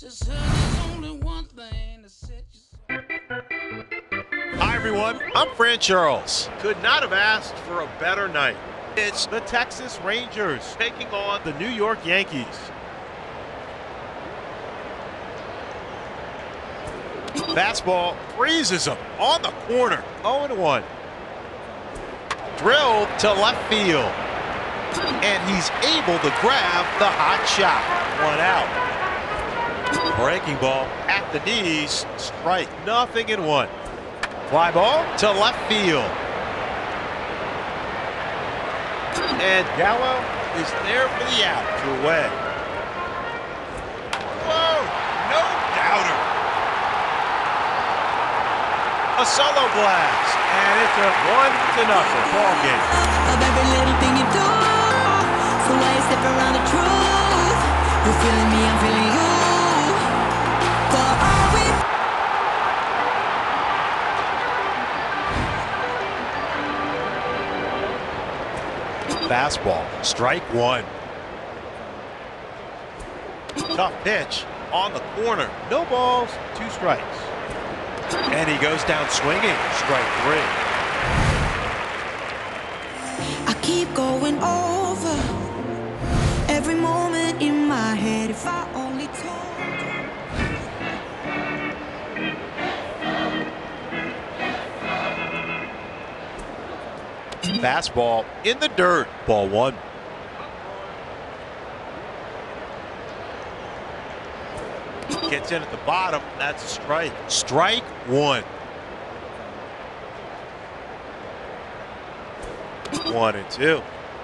Hi everyone, I'm Fran Charles. Could not have asked for a better night. It's the Texas Rangers taking on the New York Yankees. Fastball freezes him on the corner. 0-1. Drilled to left field. And he's able to grab the hot shot. 1 out. Breaking ball at the knees. Strike. 0-1. Fly ball to left field. And Gallo is there for the out. Drew away. Whoa! No doubter. A solo blast. And it's a 1-0 ball game. Of every little thing you do. So why you step around the truth? You're feeling me, I'm feeling you. For all we Fastball, strike 1. Tough pitch on the corner. No balls, 2 strikes. And he goes down swinging. Strike 3. I keep going over every moment in my head. If I only told you. Fastball in the dirt. Ball 1. Gets in at the bottom. That's a strike. Strike 1. 1-2.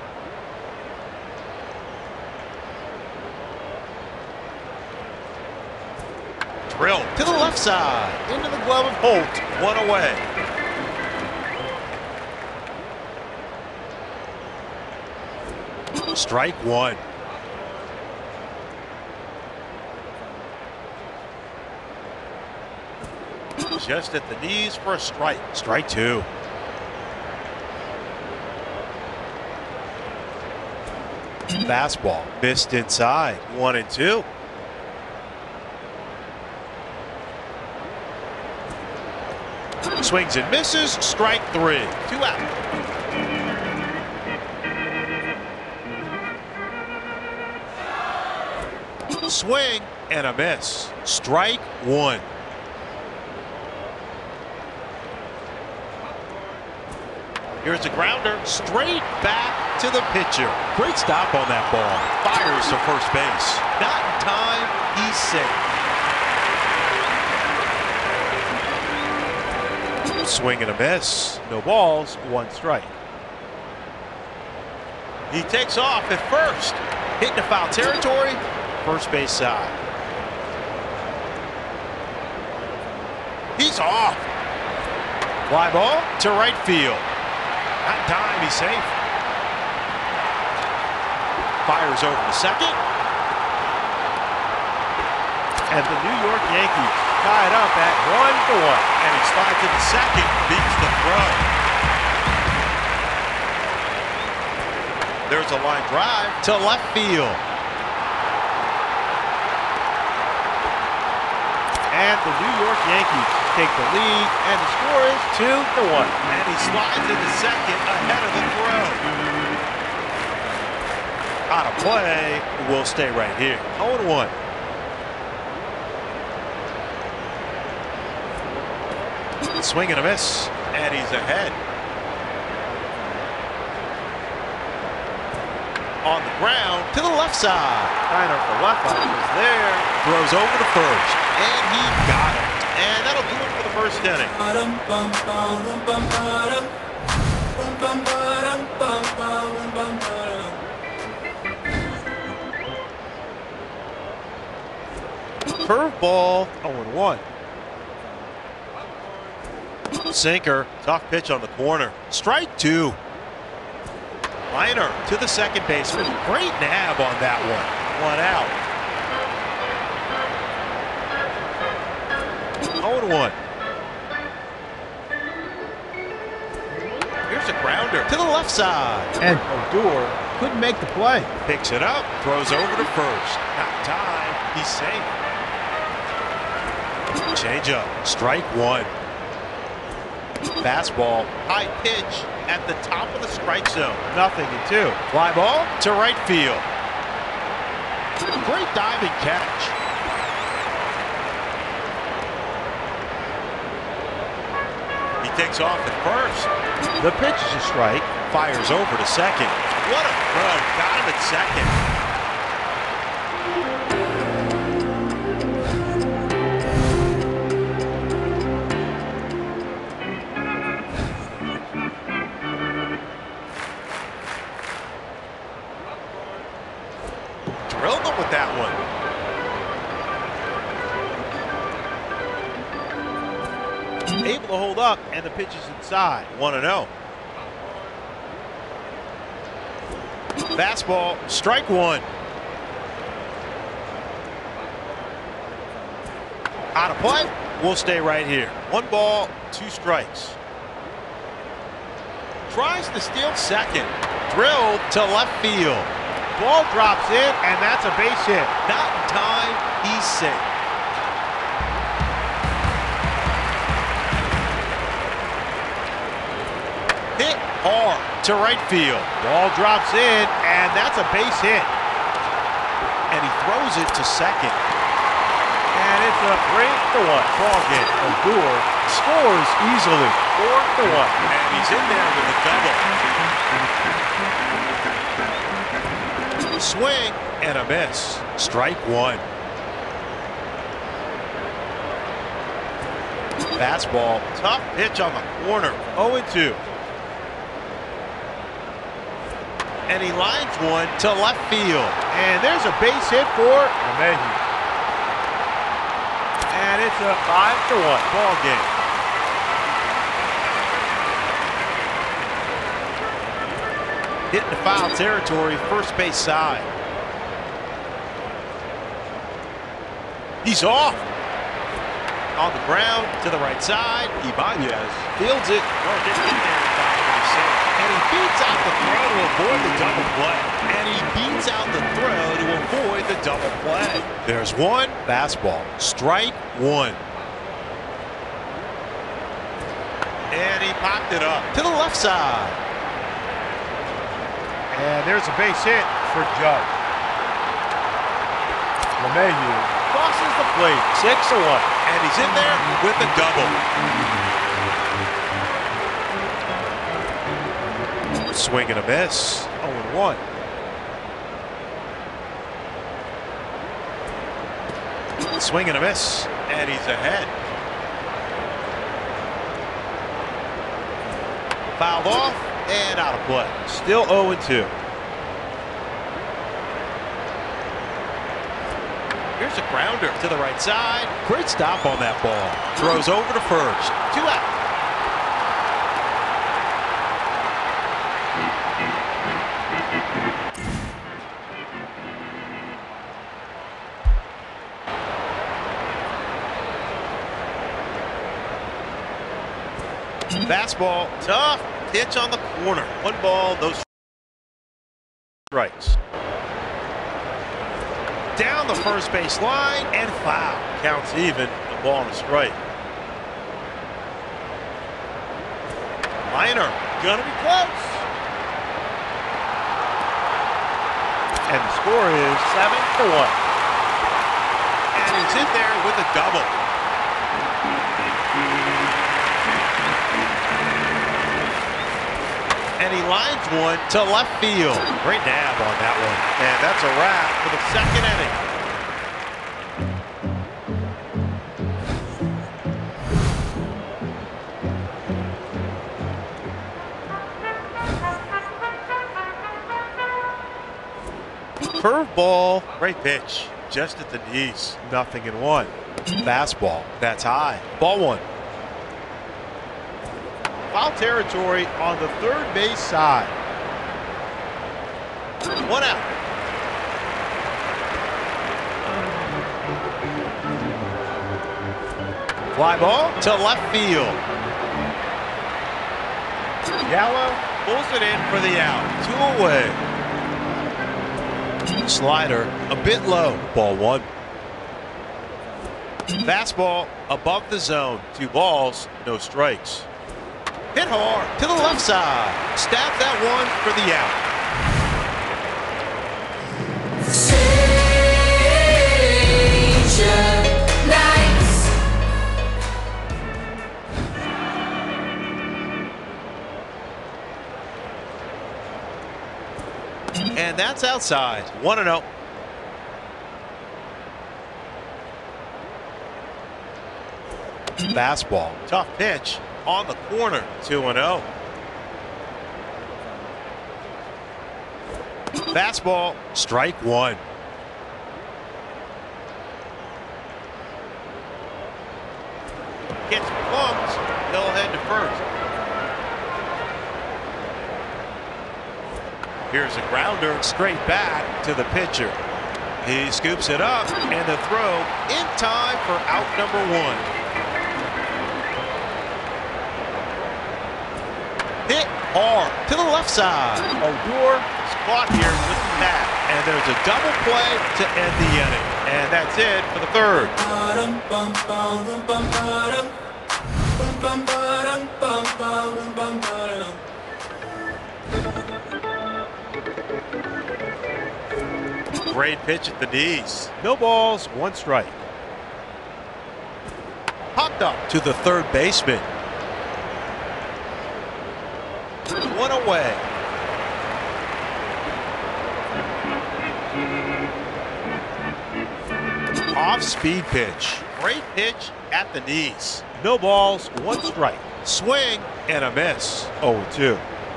Drill to the left side. Into the glove of Holt. 1 away. Strike 1. Just at the knees for a strike. Strike 2. Fastball missed inside. 1-2. Swings and misses. Strike 3. 2 out. Swing and a miss. Strike 1. Here's a grounder straight back to the pitcher. Great stop on that ball. Fires to first base. Not in time. He's safe. Swing and a miss. No balls. 1 strike. He takes off at first. Hitting the foul territory. First base side. He's off. Fly ball to right field. That time he's safe. Fires over to second. And the New York Yankees tied up at 1-1. And he slides into second, beats the throw. There's a line drive to left field. And the New York Yankees take the lead, and the score is 2-1. And he slides into second ahead of the throw. On a play, will stay right here. 0-1. Swing and a miss, and he's ahead. On the ground to the left side. Liner for left eye is there. Throws over to first, and he got it. And that'll do it for the first inning. Curveball, 0-1. Sinker, tough pitch on the corner. Strike 2. Liner to the second baseman. Great nab on that one. 1 out. 0-1. Here's a grounder to the left side. And Odor couldn't make the play. Picks it up, throws over to first. Not time, he's safe. Changeup, strike one. Fastball, high pitch at the top of the strike zone. 0-2. Fly ball to right field. Great diving catch. He takes off at first. The pitch is a strike. Fires over to second. What a throw. Got him at second. Drilled him with that one. Able to hold up, and the pitch is inside. 1-0. Fastball, strike one. Out of play. We'll stay right here. 1 ball, 2 strikes. Tries to steal second. Drilled to left field. Ball drops in, and that's a base hit. Not in time. He's safe. Hit hard to right field. Ball drops in, and that's a base hit. And he throws it to second. And it's a 3-1 ball game. Odor scores easily. 4-1. And he's in there with a double. Swing and a miss. Strike one. Fastball, tough pitch on the corner. 0-2. And he lines one to left field. And there's a base hit for LeMahieu. And it's a 5-1 ball game. Hitting the foul territory, first base side. He's off. On the ground to the right side. Ibanez fields it. Oh, didn't get there in time for the save. And he beats out the throw to avoid the double play. And he beats out the throw to avoid the double play. There's one. Fastball. Strike one. And he popped it up to the left side. And there's a base hit for Judge. LeMahieu crosses the plate. 6-1. And he's in there with a double. Swing and a miss. 0-1. Swing and a miss. And he's ahead. Fouled off and out of play. Still 0-2. Here's a grounder to the right side. Great stop on that ball. Throws over to first. 2 out. Fastball, tough pitch on the corner. 1 ball, no strikes. Down the first base line and foul. Counts even, a ball and a strike. Liner, gonna be close. And the score is 7-1. And he's in there with a double. And he lines one to left field. Great nab on that one. And that's a wrap for the second inning. Curveball, great pitch. Just at the knees. 0-1. Fastball, that's high. Ball 1. Foul territory on the third base side. 1 out. Fly ball to left field. Gallo pulls it in for the out. 2 away. Slider a bit low. Ball 1. Fastball above the zone. 2 balls, no strikes. Hit hard to the left side. Stab that one for the out. And that's outside. 1-0. Fastball. Tough pitch on the corner. 2-0. Fastball. Strike 1. Gets bumped. He'll head to first. Here's a grounder straight back to the pitcher. He scoops it up and the throw in time for out number 1. Hit hard to the left side. Odor is caught here with the bat. And there's a double play to end the inning. And that's it for the third. Great pitch at the knees. No balls, 1 strike. Popped up to the third baseman. 1 away. Off-speed pitch. Great pitch at the knees. No balls, 1 strike. Swing and a miss. 0-2.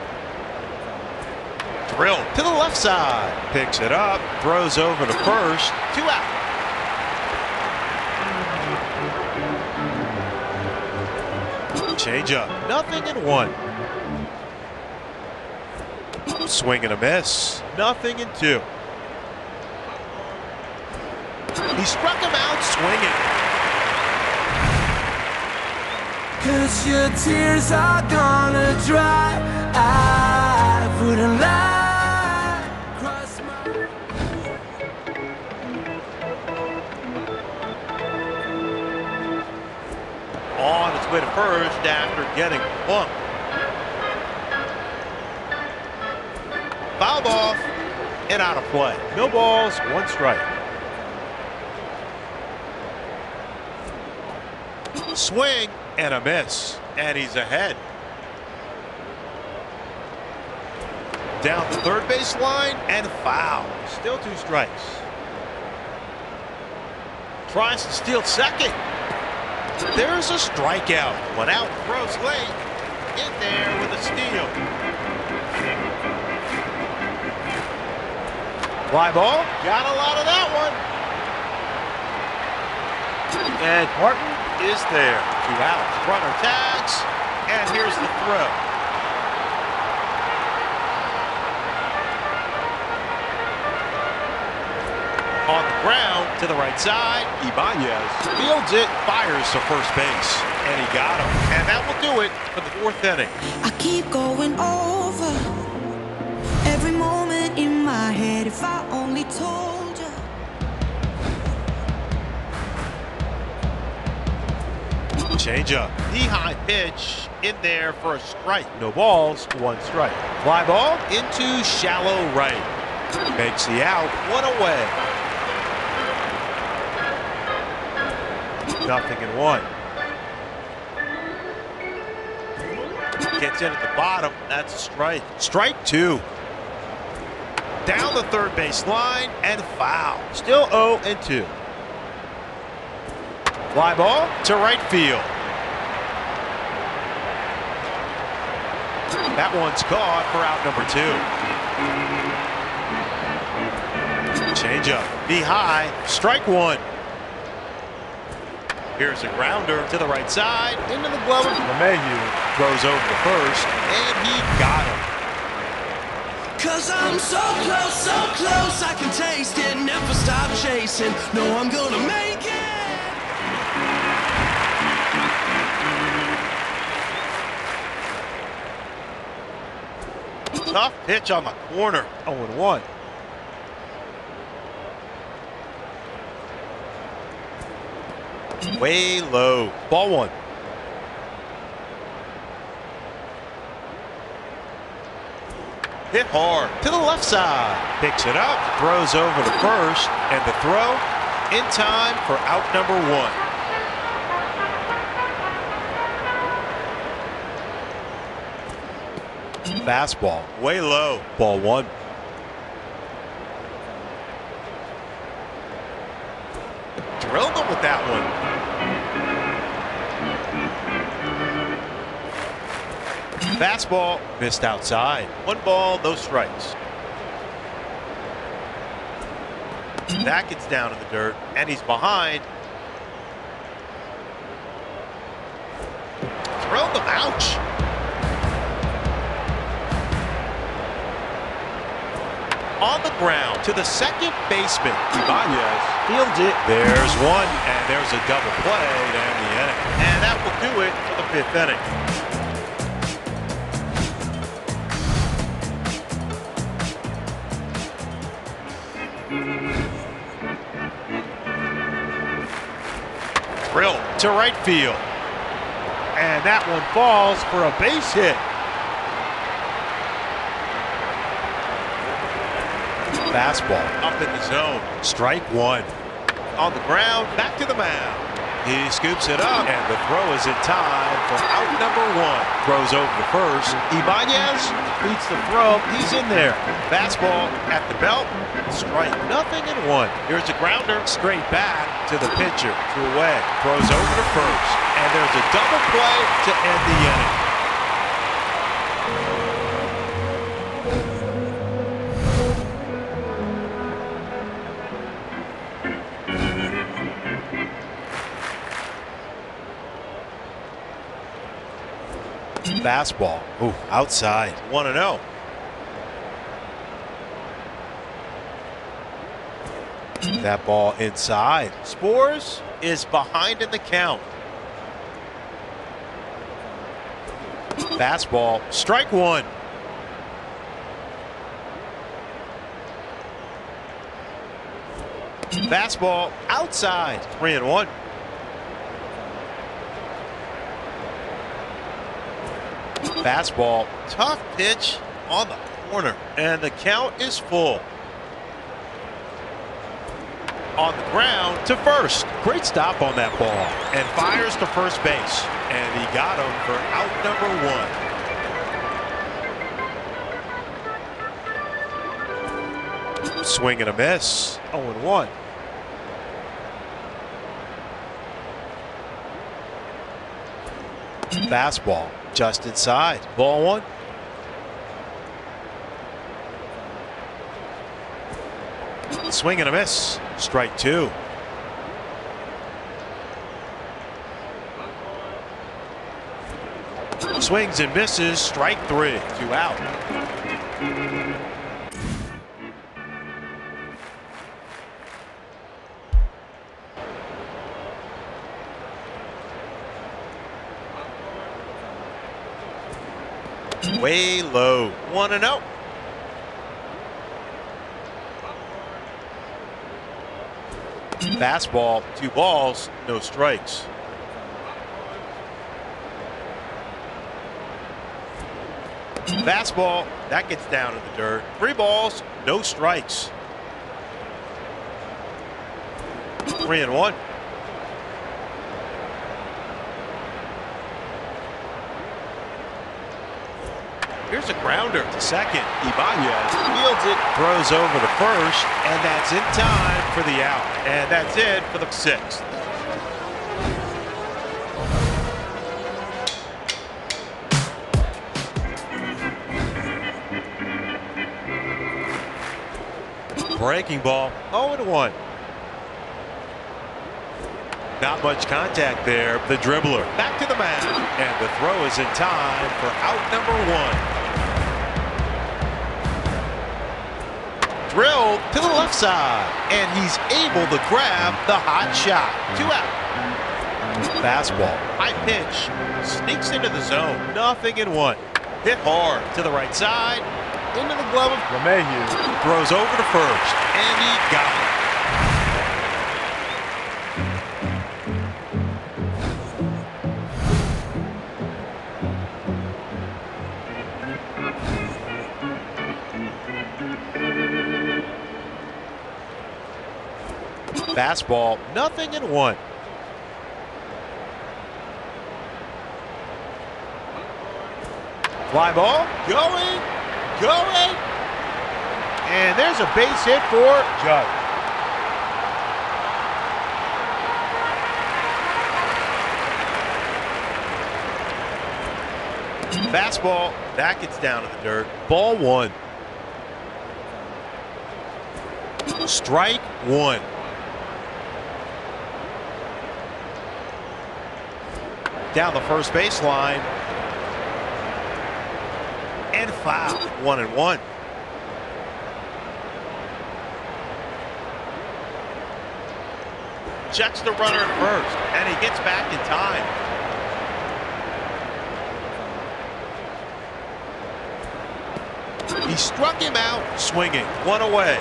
Drill to the left side. Picks it up. Throws over to first. 2 out. Change up. 0-1. Swing and a miss. 0-2. He struck him out swinging. 'Cause your tears are gonna dry. I wouldn't lie. Cross my... On its way to first after getting bumped. Fouled off and out of play. No balls, 1 strike. Swing and a miss. And he's ahead. Down the third base line and foul. Still 2 strikes. Tries to steal second. There's a strikeout. 1 out, throws late. In there with a steal. Fly ball. Got a lot of that one. And Martin is there. 2 outs. Runner tags. And here's the throw. On the ground to the right side. Ibanez fields it, fires to first base. And he got him. And that will do it for the 4th inning. I keep going over every moment in my head. If I only told you. Change up. Knee-high pitch in there for a strike. No balls, 1 strike. Fly ball into shallow right. Makes the out. 1 away. 0-1. Gets in at the bottom. That's a strike. Strike 2. Down the third base line and foul. Still 0-2. Fly ball to right field. That one's caught for out number 2. Change up. Be high. Strike 1. Here's a grounder to the right side. Into the glove. LeMahieu Throws over to first. And he got him. 'Cause I'm so close, I can taste it, never stop chasing. No, I'm gonna make it. Tough pitch on the corner. 0-1. Way low. Ball one. Hit hard to the left side. Picks it up, throws over to first, and the throw in time for out number one. Fastball. Way low. Ball one. Drilled him with that one. Fastball missed outside. 1 ball, no strikes. That gets down in the dirt, and he's behind. Drilled him, ouch. On the ground to the second baseman. Ibanez fields it. There's one, and there's a double play to end the inning. And that will do it for the 5th inning. Drill to right field. And that one falls for a base hit. Fastball up in the zone. Strike one. On the ground, back to the mound. He scoops it up, and the throw is in time for out number one. Throws over to first. Ibanez beats the throw. He's in there. Fastball at the belt. Strike nothing in one. Here's a grounder straight back to the pitcher. Two away. Throws over to first. And there's a double play to end the inning. Fastball. Ooh, outside. 1-0. That ball inside. Spores is behind in the count. Fastball. Strike one. Fastball outside. 3-1. Fastball, tough pitch on the corner, and the count is full. On the ground to first. Great stop on that ball, and fires to first base, and he got him for out number one. Swing and a miss. 0-1. Fastball just inside. Ball one. Swing and a miss. Strike two. Swings and misses. Strike three. 2 out. Way low. 1-0. Fastball, 2 balls, no strikes. Fastball, that gets down in the dirt. 3 balls, no strikes. 3-1. Here's a grounder to second. Ibanez fields it, throws over to first, and that's in time for the out. And that's it for the 6th. Breaking ball, 0-1. Not much contact there. The dribbler back to the mound, and the throw is in time for out number one. Drilled to the left side, and he's able to grab the hot shot. 2 out. Fastball, high pitch, sneaks into the zone. 0-1. Hit hard to the right side, into the glove of LeMahieu. Throws over to first, and he got it. Fastball, 0-1. Fly ball, going. And there's a base hit for Judge. Fastball, that gets down to the dirt. Ball 1. Strike 1. Down the first baseline. And foul. 1-1. Checks the runner at first, and he gets back in time. He struck him out swinging. 1 away.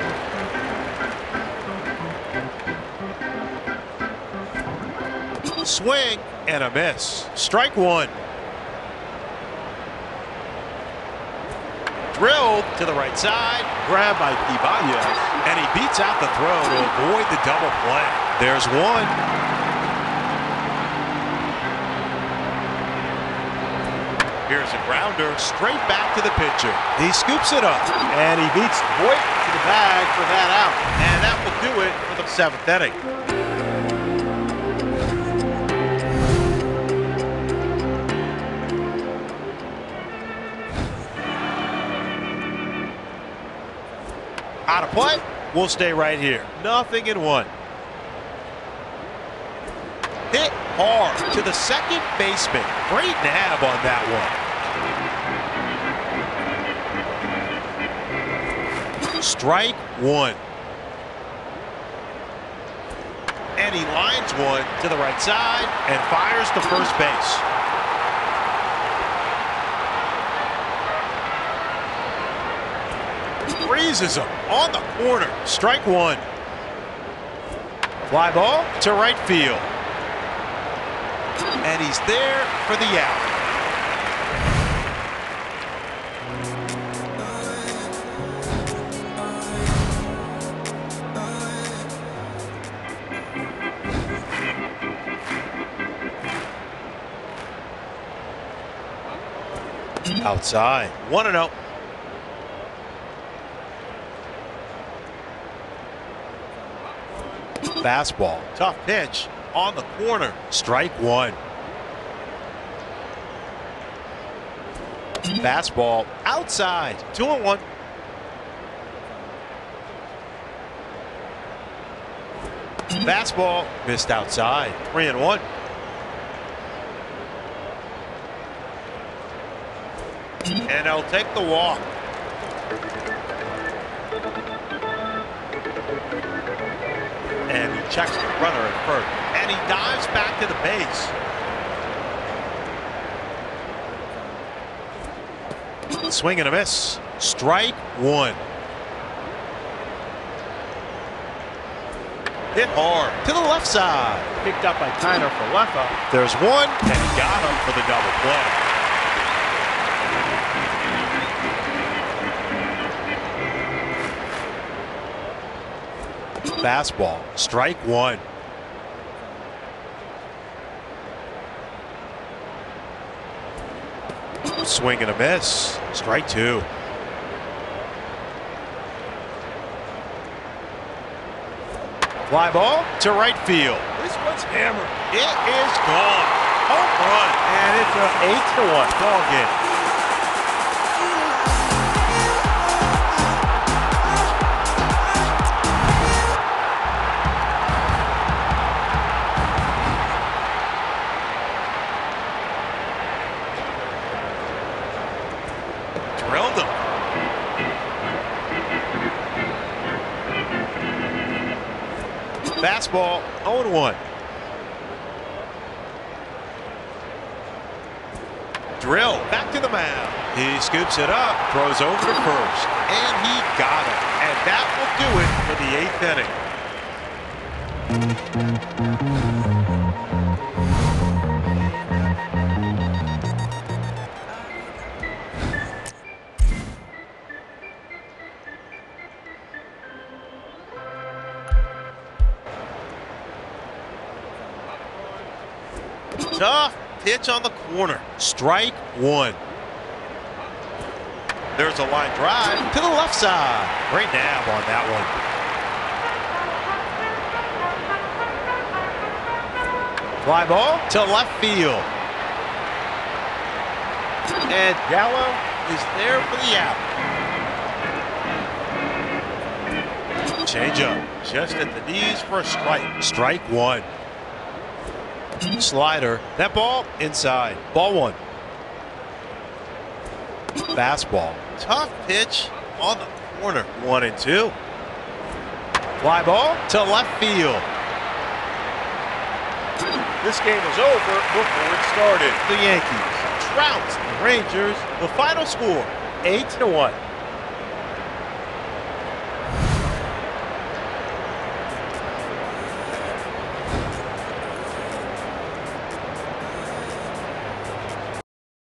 Swing and a miss. Strike 1. Drilled to the right side. Grabbed by Ibanez. And he beats out the throw to avoid the double play. There's 1. Here's a grounder straight back to the pitcher. He scoops it up. And he beats Voit to the bag for that out. And that will do it for the 7th inning. Out of play. We'll stay right here. 0-1. Hit hard to the second baseman. Great nab on that one. Strike 1. And he lines one to the right side and fires to first base. Freezes him on the corner. Strike 1. Fly ball to right field. And he's there for the out. Outside. 1-0. Fastball. Tough pitch on the corner. Strike 1. Fastball outside. 2-1. Fastball missed outside. 3-1. And he'll take the walk. And he checks the runner at first. And he dives back to the base. Swing and a miss. Strike 1. Hit hard to the left side. Picked up by Tyner Falefa. There's 1, and he got him for the double play. Fastball. Strike 1. Swing and a miss. Strike 2. Fly ball to right field. This one's hammered. It is gone. Home run. And it's an 8-1 ball game. Drilled him. Fastball, 0-1. Drill back to the mound. He scoops it up, throws over to first, and he got it. And that will do it for the 8th inning. Tough pitch on the corner. Strike one. There's a line drive to the left side. Great nab on that one. Fly ball to left field. And Gallo is there for the out. Change up just at the knees for a strike. Strike one. Slider. That ball inside. Ball one. Fastball. Tough pitch on the corner. 1-2. Fly ball to left field. This game is over before it started. The Yankees trounced the Rangers. The final score 8-1.